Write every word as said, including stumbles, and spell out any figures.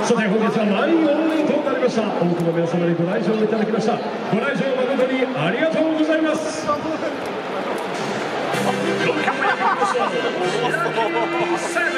さて本日は満員御礼となりました。多くの皆様にご来場いただきました。ご来場誠にありがとうございます。ろっきゅうめいきましょう。